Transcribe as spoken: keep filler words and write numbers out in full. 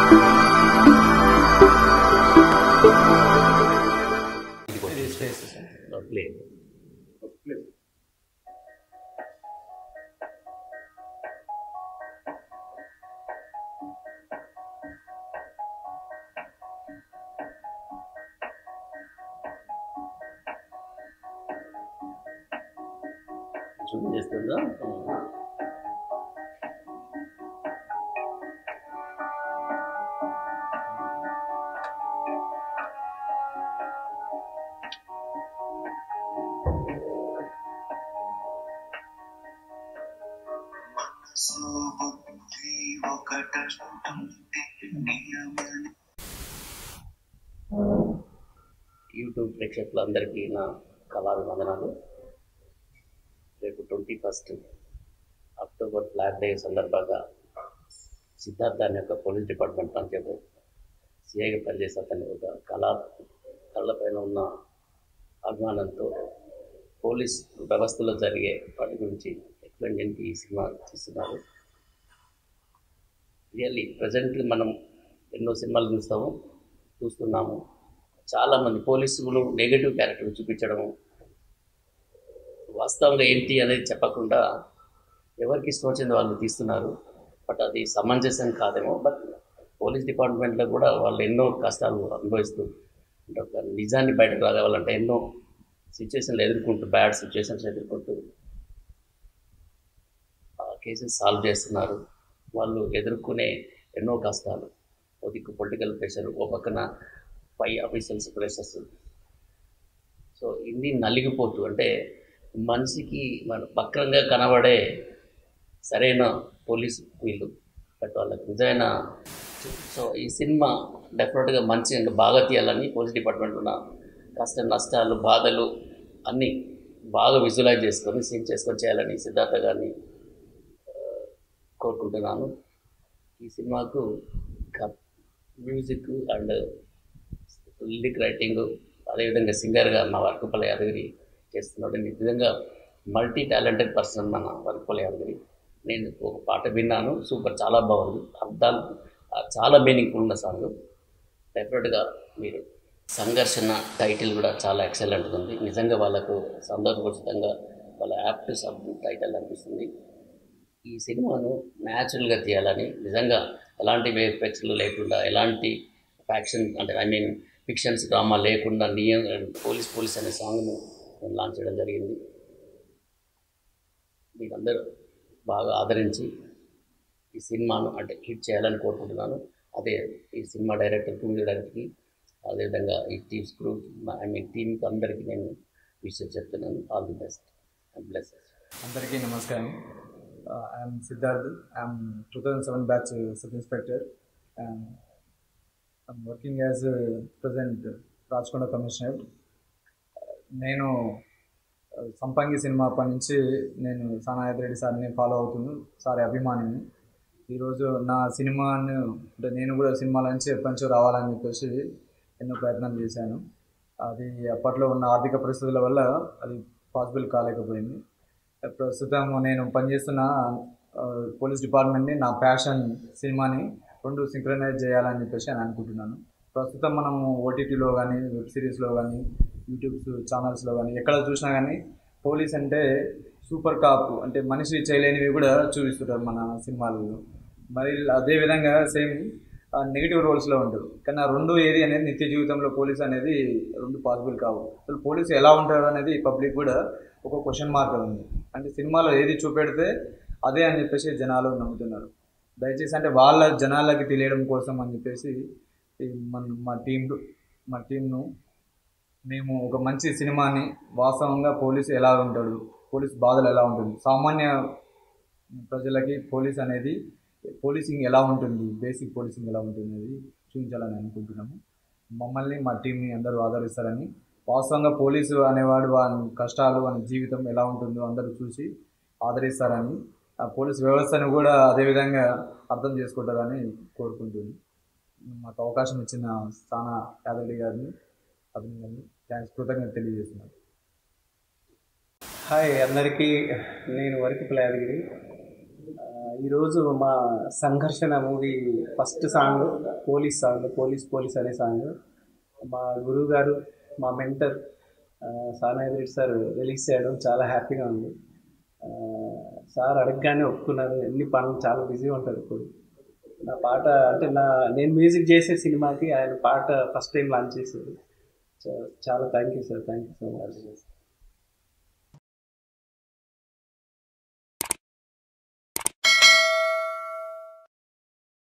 Zoom చేస్తుందా? YouTube ప్రేక్షకులందరికీ నా కళాభివందనాలు. రేపు twenty first October flag day సందర్భంగా సిద్ధార్థ అనే ఒక పోలీస్ డిపార్ట్మెంట్ పనిచేయడం సిఐగా పనిచేసే అతని ఒక కళా కళలపైన ఉన్న అభిమానంతో పోలీస్ వ్యవస్థలో జరిగే వాటి గురించి ఎక్స్ప్లెయిన్ చేయడానికి ఈ సినిమా తీస్తున్నారు. రియల్లీ ప్రజెంట్ మనం ఎన్నో సినిమాలు చూస్తాము చూస్తున్నాము చాలామంది పోలీసులు నెగిటివ్ క్యారెక్టర్ చూపించడము, వాస్తవంగా ఏంటి అనేది చెప్పకుండా ఎవరికి ఇష్టం వచ్చింది వాళ్ళు తీస్తున్నారు. బట్ అది సమంజసం కాదేమో. బట్ పోలీస్ డిపార్ట్మెంట్లో కూడా వాళ్ళు ఎన్నో కష్టాలు అనుభవిస్తూ అంటే ఒక నిజాన్ని బయటకు రావాలంటే ఎన్నో సిచ్యువేషన్లు ఎదుర్కొంటూ బ్యాడ్ సిచ్యువేషన్స్ ఎదుర్కొంటూ ఆ కేసెస్ సాల్వ్ చేస్తున్నారు. వాళ్ళు ఎదుర్కొనే ఎన్నో కష్టాలు, ఒక దిక్కు పొలిటికల్ ప్రెషర్, ఓ పక్కన పై ఆఫీషియల్స్ ప్రెషర్స్. సో ఇన్ని నలిగిపోతూ అంటే మనిషికి మన వక్రంగా కనబడే సరైన పోలీసు వీళ్ళు, బట్ వాళ్ళకి నిజమైన. సో ఈ సినిమా డెఫినెట్గా మంచి ఇంకా బాగా తీయాలని పోలీస్ డిపార్ట్మెంట్ ఉన్న కష్ట నష్టాలు బాధలు అన్నీ బాగా విజువలైజ్ చేసుకొని సీన్ చేసుకొని చేయాలని సిద్ధార్థ గారిని కోరుకుంటున్నాను. ఈ సినిమాకు మ్యూజిక్ అండ్ లిరిక్ రైటింగ్ అదేవిధంగా సింగర్గా మా వర్కుపల్లి యాదగిరి చేస్తున్నాడు. నిజంగా మల్టీ టాలెంటెడ్ పర్సన్ మన వర్కుపల్లి యాదగిరి. నేను ఒక పాట విన్నాను, సూపర్, చాలా బాగుంది. అర్థాలు చాలా మీనింగ్ఫుల్ ఉన్న సాంగ్. డెఫినెట్గా మీరు సంఘర్షణ టైటిల్ కూడా చాలా ఎక్సలెంట్గా ఉంది. నిజంగా వాళ్ళకు సందర్భోచితంగా వాళ్ళ యాప్ట్ సబ్ టైటిల్ అనిపిస్తుంది. ఈ సినిమాను న్యాచురల్గా తీయాలని, నిజంగా ఎలాంటి ఎఫెక్ట్స్లు లేకుండా, ఎలాంటి ఫ్యాక్షన్ అంటే ఐ మీన్ ఫిక్షన్స్ డ్రామా లేకుండా నియం పోలీస్ పోలీస్ అనే సాంగ్ను నేను లాంచ్ చేయడం జరిగింది. మీరందరూ బాగా ఆదరించి ఈ సినిమాను అంటే హిట్ చేయాలని కోరుకుంటున్నాను. అదే ఈ సినిమా డైరెక్టర్ మ్యూజిక్ డైరెక్టర్కి అదేవిధంగా ఈ టీమ్స్ క్రూ ఐ మీన్ టీమ్కి అందరికీ నేను విషయం చెప్తున్నాను. All the best and blesses. అందరికీ నమస్కారం. I'm Siddharth. I'm two thousand seven batch sub inspector. I'm working as present Rachakonda commissioner. నేను సంపంగి సినిమా అప్పటి నుంచి నేను సనాయదిరెడ్డి సార్ని ఫాలో అవుతున్నాను, సార్ అభిమానిని. ఈరోజు నా సినిమాను అంటే నేను కూడా సినిమాల నుంచి ఎప్పటి నుంచో రావాలని చెప్పేసి ఎన్నో ప్రయత్నాలు చేశాను. అది అప్పట్లో ఉన్న ఆర్థిక పరిస్థితుల వల్ల అది పాసిబుల్ కాలేకపోయింది. ప్రస్తుతం నేను పనిచేస్తున్న పోలీస్ డిపార్ట్మెంట్ని నా ప్యాషన్ సినిమాని రెండు సింక్రనైజ్ చేయాలని చెప్పేసి అని అనుకుంటున్నాను. ప్రస్తుతం మనం ఓటీటీలో కానీ వెబ్ సిరీస్లో కానీ యూట్యూబ్ ఛానల్స్లో కానీ ఎక్కడ చూసినా కానీ పోలీస్ అంటే సూపర్ కాప్ అంటే మనిషి చేయలేనివి కూడా చూపిస్తుంటారు మన సినిమాలలో. మరి అదేవిధంగా సేమ్ నెగిటివ్ రోల్స్లో ఉంటారు. కానీ ఆ రెండు ఏది అనేది నిత్య జీవితంలో పోలీస్ అనేది రెండు పాసిబుల్ కావు. అసలు పోలీసు ఎలా ఉంటారు అనేది పబ్లిక్ కూడా ఒక క్వశ్చన్ మార్క్ ఉంది. అంటే సినిమాలో ఏది చూపెడితే అదే అని చెప్పేసి జనాలు నమ్ముతున్నారు. దయచేసి అంటే వాళ్ళ జనాలకి తెలియడం కోసం అని చెప్పేసి మన మా టీం మా టీంను మేము ఒక మంచి సినిమాని వాస్తవంగా పోలీసు ఎలా ఉంటాడు, పోలీస్ బాధలు ఎలా ఉంటుంది, సామాన్య ప్రజలకి పోలీస్ అనేది పోలీసింగ్ ఎలా ఉంటుంది, బేసిక్ పోలీసింగ్ ఎలా ఉంటుంది అనేది చూపించాలని అనుకుంటున్నాము. మమ్మల్ని మా టీంని అందరూ ఆదరిస్తారని, వాస్తవంగా పోలీసు అనేవాడు వాని కష్టాలు వాని జీవితం ఎలా ఉంటుందో అందరూ చూసి ఆదరిస్తారని, ఆ పోలీస్ వ్యవస్థను కూడా అదేవిధంగా అర్థం చేసుకుంటారని కోరుకుంటుంది. మాకు అవకాశం ఇచ్చిన సానాయాదరెడ్డి గారిని అభినందనలు థ్యాంక్స్ కృతజ్ఞత తెలియజేస్తున్నాను. హాయ్ అందరికీ, నేను వరకుపల్లి యాదగిరి. ఈరోజు మా Sangharshana movie first song police song police police అనే సాంగ్ మా గురువు గారు మా మెంటర్ సానాయద్రెడ్డి సార్ రిలీజ్ చేయడం చాలా హ్యాపీగా ఉంది. సార్ అడగగానే ఒప్పుకున్నారు. ఎన్ని పనులు చాలా బిజీగా ఉంటారు ఇప్పుడు. నా పాట అంటే నా నేను మ్యూజిక్ చేసే సినిమాకి ఆయన పాట ఫస్ట్ టైం లాంచ్ చేశారు. చాలా thank you sir, thank you so much.